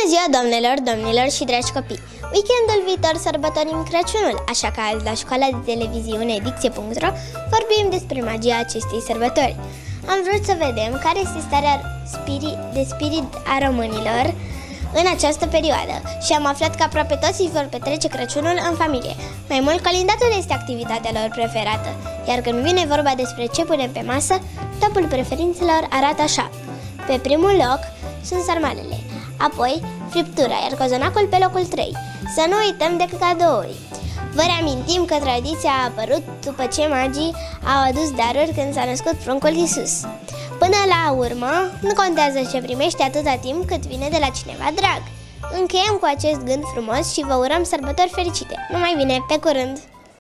Bună ziua, doamnelor, domnilor și dragi copii! Weekendul viitor sărbătorim Crăciunul, așa că azi la școala de televiziune Dicție.ro vorbim despre magia acestei sărbători. Am vrut să vedem care este starea de spirit a românilor în această perioadă și am aflat că aproape toți își vor petrece Crăciunul în familie. Mai mult, colindatul este activitatea lor preferată, iar când vine vorba despre ce punem pe masă, topul preferințelor arată așa. Pe primul loc sunt sarmalele, apoi friptura, iar cozonacul pe locul 3. Să nu uităm de cadouri. Vă reamintim că tradiția a apărut după ce magii au adus daruri când s-a născut pruncul Iisus. Până la urmă, nu contează ce primești atâta timp cât vine de la cineva drag. Încheiem cu acest gând frumos și vă urăm sărbători fericite. Numai bine, pe curând!